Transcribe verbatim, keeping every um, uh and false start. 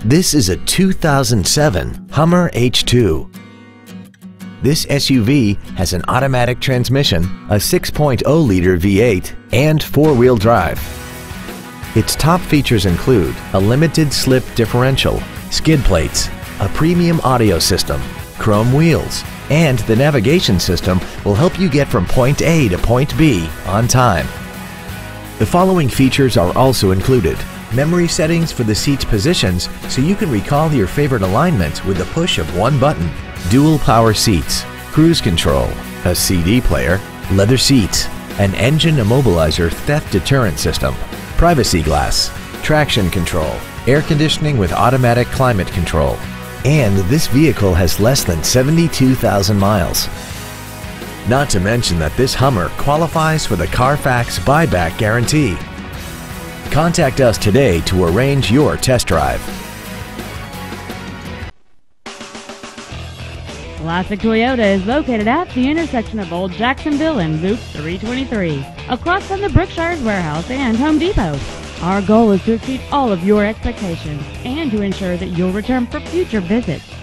This is a two thousand seven Hummer H two. This S U V has an automatic transmission, a six point oh liter V eight, and four-wheel drive. Its top features include a limited slip differential, skid plates, a premium audio system, chrome wheels, and the navigation system will help you get from point A to point B on time. The following features are also included: memory settings for the seat's positions so you can recall your favorite alignment with the push of one button, dual power seats, cruise control, a C D player, leather seats, an engine immobilizer theft deterrent system, privacy glass, traction control, air conditioning with automatic climate control, and this vehicle has less than seventy-two thousand miles. Not to mention that this Hummer qualifies for the Carfax buyback guarantee. Contact us today to arrange your test drive. Classic Toyota is located at the intersection of Old Jacksonville and Loop three twenty-three, across from the Brookshire's Warehouse and Home Depot. Our goal is to exceed all of your expectations and to ensure that you'll return for future visits.